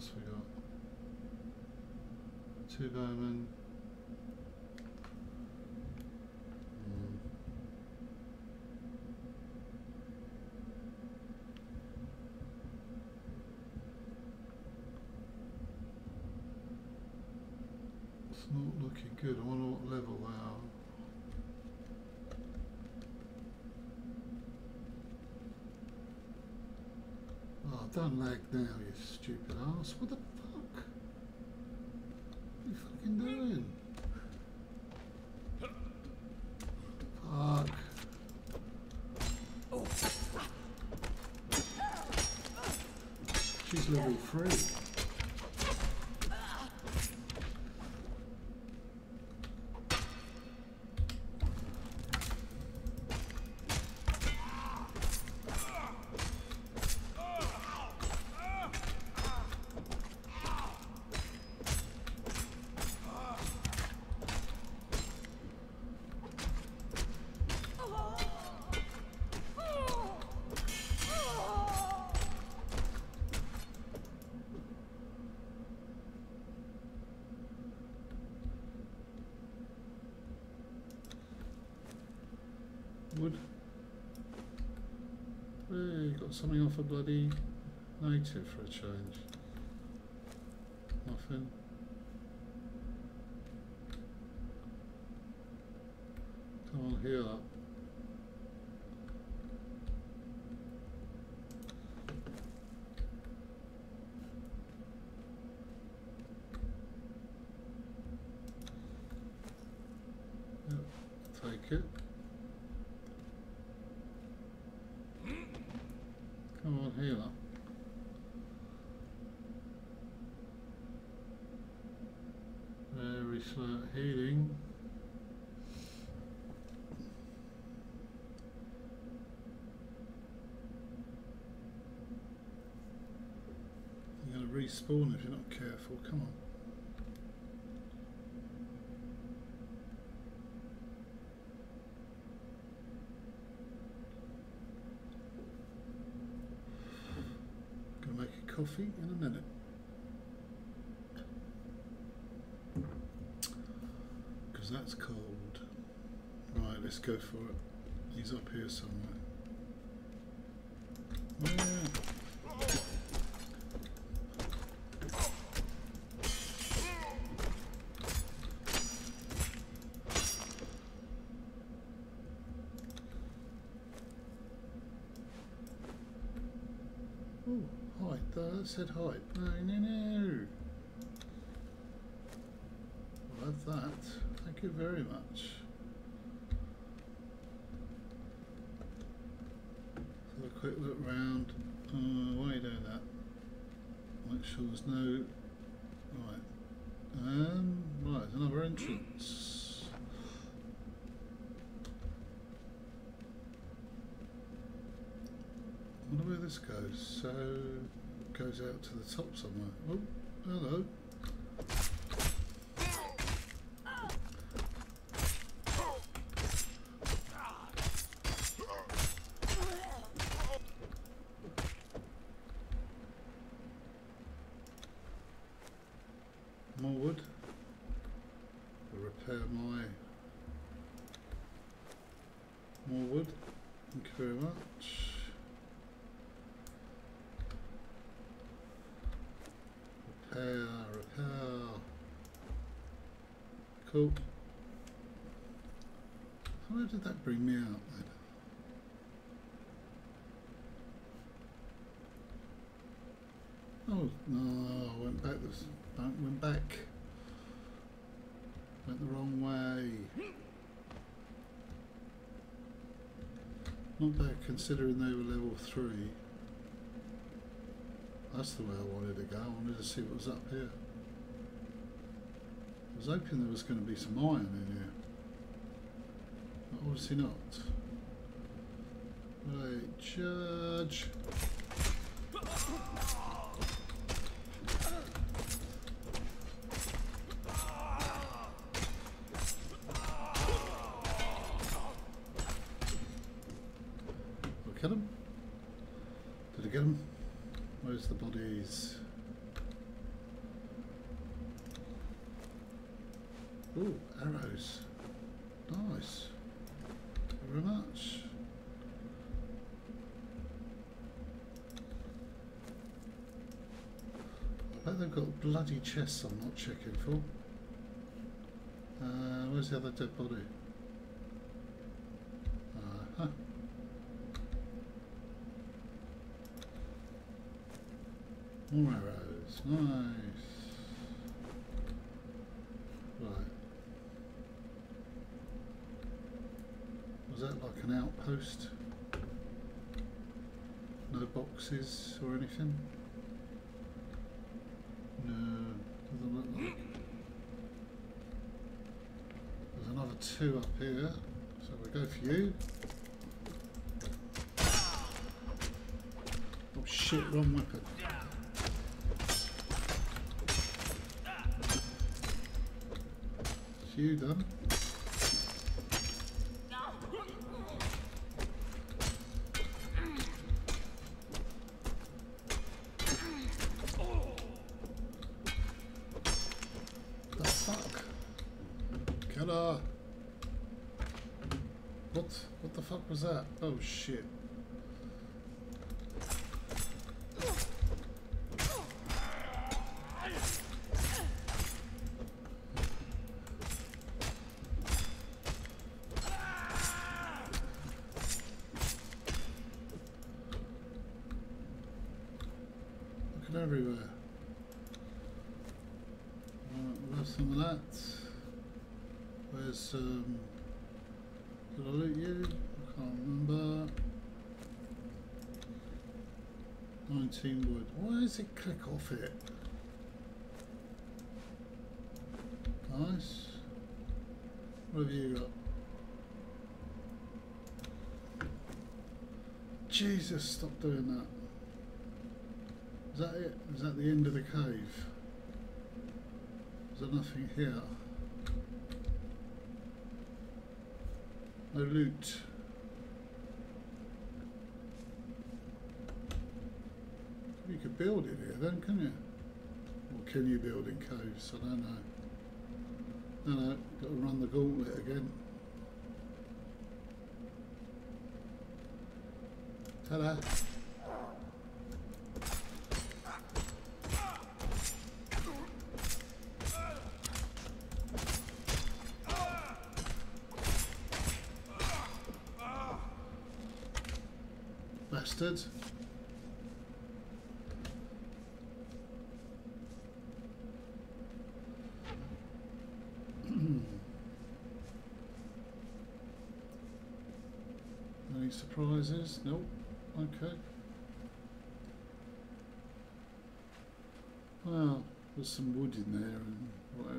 else we got? 2 bowmen. It's not looking good. I wonder what level they are. Oh, don't lag now, you stupid ass. What the fuck? What are you fucking doing? Fuck. She's level 3. Wood. Hey, got something off a bloody native for a change. Nothing. Come on, heal up. Yep, take it. Come on, heal up. Very slow at healing. You're going to respawn if you're not careful. Come on. Gonna make a coffee in a minute. Because that's cold. Right, let's go for it. He's up here somewhere. Where? Oh, height. That said height. No, no, no. I'll have that. Thank you very much. So a quick look round. Why are you doing that? Make sure there's no... Right. Right, another entrance. I wonder where this goes. So, it goes out to the top somewhere. Oh, hello. More wood to repair my... More wood. Thank you very much. Repair. Cool. So where did that bring me out then? Oh no, I went back this went back. Went the wrong way. Not bad considering they were level 3. That's the way I wanted to go. I wanted to see what was up here. I was hoping there was going to be some iron in here. But obviously not. Right, charge. Did I kill him? Did I get him? Where's the bodies? Ooh, arrows. Nice. Thank you very much. I bet they've got bloody chests I'm not checking for. Where's the other dead body? Uh-huh. More arrows. Nice. Right. Was that like an outpost? No boxes or anything? No, doesn't look like. There's another 2 up here, so we go for you. Oh shit, wrong weapon. It's you done. What the fuck was that? Oh shit. Looking everywhere. Right, we'll have some of that. Where's did I loot you? I can't remember. 19 wood. Why does it click off it? Nice. What have you got? Jesus, stop doing that. Is that it? Is that the end of the cave? Is there nothing here? No loot. You could build in here then, can you? Or can you build in caves? I don't know. No, got to run the gauntlet again. Ta-da! Bastards. Any surprises? Nope. Okay. Well, there's some wood in there and what